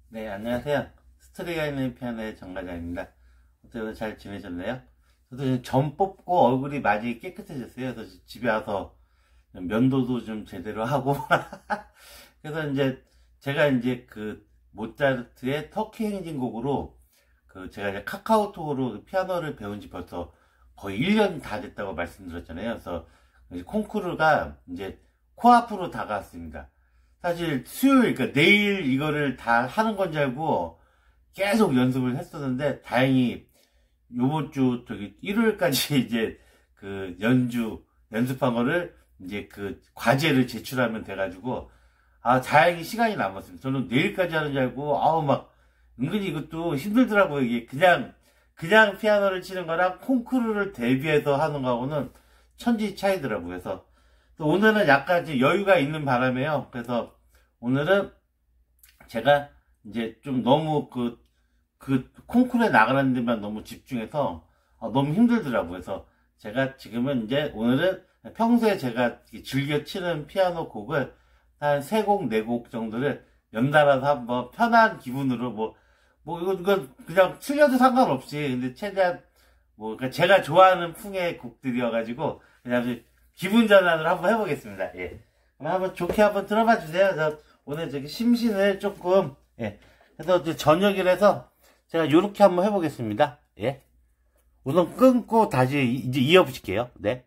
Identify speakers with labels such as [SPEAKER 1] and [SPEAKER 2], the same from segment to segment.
[SPEAKER 1] 네, 안녕하세요. 스토리가 있는 피아노의 정과장입니다. 어떻게 오늘 잘 지내셨나요? 저도 지금 점 뽑고 얼굴이 많이 깨끗해졌어요. 그래서 집에 와서 면도도 좀 제대로 하고. 그래서 이제 제가 이제 그 모차르트의 터키 행진곡으로 그 제가 이제 카카오톡으로 피아노를 배운 지 벌써 거의 1년 다 됐다고 말씀드렸잖아요. 그래서 이제 콩쿠르가 이제 코앞으로 다가왔습니다. 사실 수요일, 그러니까 내일 이거를 다 하는 건 줄 알고 계속 연습을 했었는데, 다행히 요번 주 저기 일요일까지 이제 그 연습한 거를 이제 그 과제를 제출하면 돼가지고, 다행히 시간이 남았습니다. 저는 내일까지 하는 줄 알고, 막 은근히 이것도 힘들더라고요. 이게 그냥 피아노를 치는 거랑 콩쿠르를 대비해서 하는 거하고는 천지 차이더라고요. 그래서 또 오늘은 약간 이제 여유가 있는 바람에요. 그래서 오늘은 제가 이제 좀 너무 그 콩쿠르에 나가는 데만 너무 집중해서 너무 힘들더라고요. 그래서 제가 지금은 이제 오늘은 평소에 제가 즐겨 치는 피아노 곡을 한 3곡, 4곡 정도를 연달아서 한번 편한 기분으로 이거 그냥 틀려도 상관없이, 근데 최대한 그러니까 제가 좋아하는 풍의 곡들이어가지고 그냥 기분 전환을 한번 해보겠습니다. 예. 그럼 한번 좋게 한번 들어봐 주세요. 저 오늘 저기 심신을 조금, 예. 그래서 이제 저녁이라서 제가 요렇게 한번 해보겠습니다. 예. 우선 끊고 다시 이제 이어붙일게요. 네.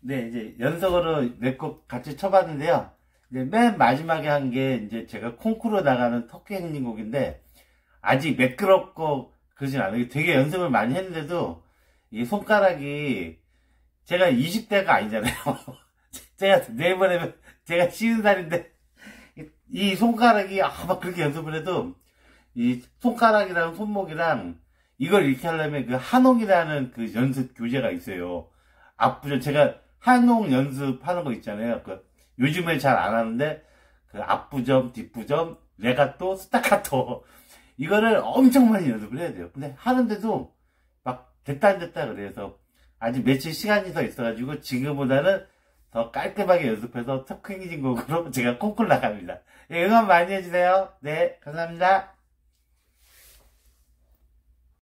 [SPEAKER 1] 네, 이제 연속으로 몇 곡 같이 쳐봤는데요. 이제 맨 마지막에 한 게 이제 제가 콩쿠르 나가는 터키 행진곡인데 아직 매끄럽고 그러진 않아요. 되게 연습을 많이 했는데도 이 손가락이 제가 20대가 아니잖아요. 제가 내일모레면 제가 50살인데 이 손가락이 막 그렇게 연습을 해도 이 손가락이랑 손목이랑 이걸 이렇게 하려면 그 한홍이라는 그 연습 교재가 있어요. 앞부분 제가 한홍 연습하는 거 있잖아요. 그 요즘에 잘 안 하는데 그 앞부점, 뒷부점, 레가또, 스타카토 이거를 엄청 많이 연습을 해야 돼요. 근데 하는데도 막 됐다 안 됐다 그래서 아직 며칠 시간이 더 있어가지고 지금보다는 더 깔끔하게 연습해서 터킹진 곡으로 제가 콩쿨 나갑니다. 네, 응원 많이 해주세요. 네, 감사합니다.